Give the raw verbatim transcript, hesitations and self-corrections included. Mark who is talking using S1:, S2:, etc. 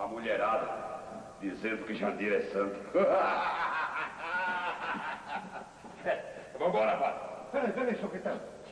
S1: A mulherada dizendo que Jandir é santo. Vamos embora, padre.
S2: Peraí, peraí, seu capitão.